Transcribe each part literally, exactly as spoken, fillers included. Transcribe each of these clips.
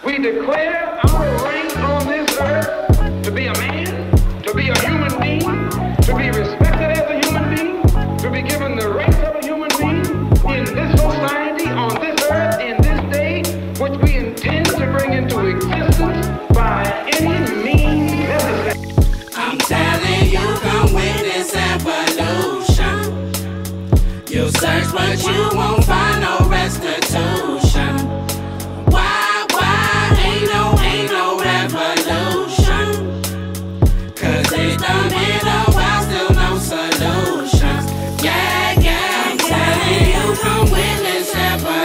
We declare our right on this earth to be a man, to be a human being, to be respected as a human being, to be given the rights of a human being in this society, on this earth, in this day, which we intend to bring into existence by any means necessary. I'm telling you, come witness evolution. You search but you won't find no restitution. Why, why, ain't no, ain't no revolution? Cause it done been a while, still no solutions. Yeah, yeah, I'm telling you, come witness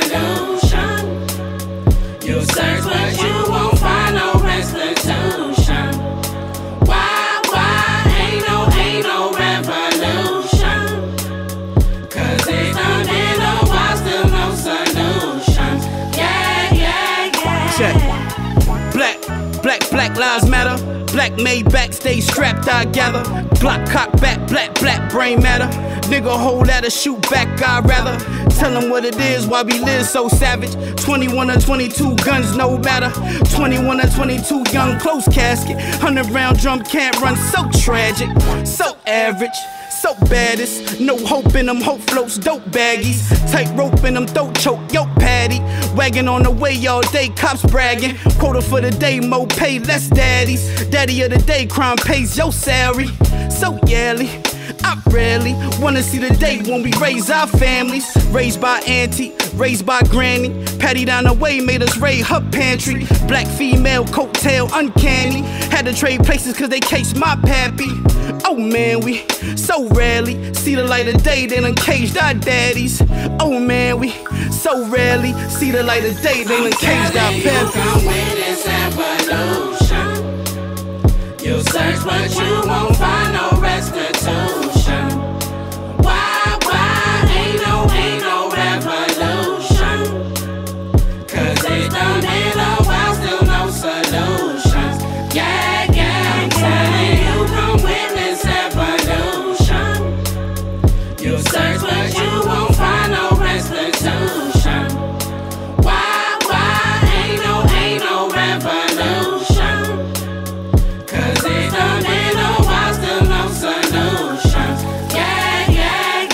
evolution. You search but you won't find no restitution. Why, why, ain't no, ain't no revolution? Cause it done been a while, still no solutions. Yeah, yeah, yeah. Check. Black, black, black lives matter. Black made back, stay strapped, I gather. Glock cock back, black, black brain matter. Nigga hold at a shoot back, I'd rather tell them what it is, why we live so savage. Twenty-one or twenty-two guns, no matter. Twenty-one or twenty-two young, close casket. Hundred round drum can't run, so tragic, so average. So baddest, no hope in them hope floats, dope baggies. Tight rope in them throat choke, yo patty. Wagon on the way all day, cops bragging. Quota for the day, mo pay, less daddies. Daddy of the day, crime pays your salary. So yearly, I rarely wanna see the day when we raise our families. Raised by auntie, raised by granny. Patty down the way made us raid her pantry. Black female, coattail, uncanny. Had to trade places cause they cased my pappy. Oh man, we so rarely see the light of day, they done caged our daddies. Oh man, we so rarely see the light of day, they done caged our pappies. Come witness evolution. You search but you won't find no restitution. Why, why, ain't no, ain't no revolution? Cause it done been a while, still no solutions. Yeah, yeah, I'm telling you, come witness evolution. You search but you won't find no restitution. Why, why, ain't no, ain't no revolution? Cause it done been a while, still no solutions. Yeah, yeah,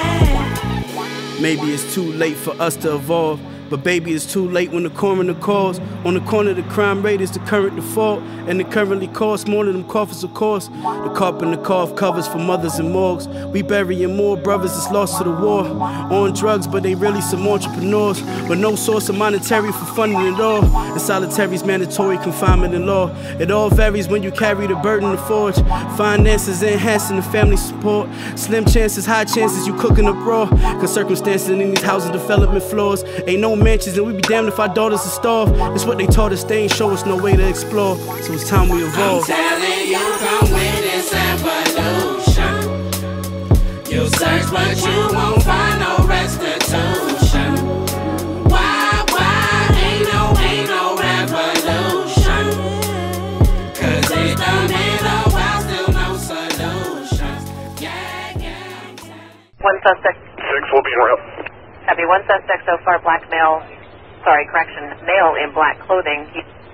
yeah. Maybe it's too late for us to evolve, but baby, it's too late when the coroner calls. On the corner, the crime rate is the current default, and it currently costs more than them coffers, of course. The carpenter cough covers for mothers and morgues. We burying more brothers that's lost to the war. On drugs, but they really some entrepreneurs, with no source of monetary for funding it all. And solitary's mandatory confinement in law. It all varies when you carry the burden to forge. Finances enhancing the family support. Slim chances, high chances you cooking up raw. Cause circumstances in these housing development floors ain't no mansions, and we be damned if our daughters are starved. It's what they taught us, they ain't show us no way to explore. So it's time we evolve. I'm telling you, come witness evolution. You search but you won't find no restitution. Why, why, ain't no, ain't no revolution? Cause it done been a while, still no solutions. Yeah, yeah. One suspect. Six will be in route. Copy. One suspect so far, black male, sorry, correction, male in black clothing. He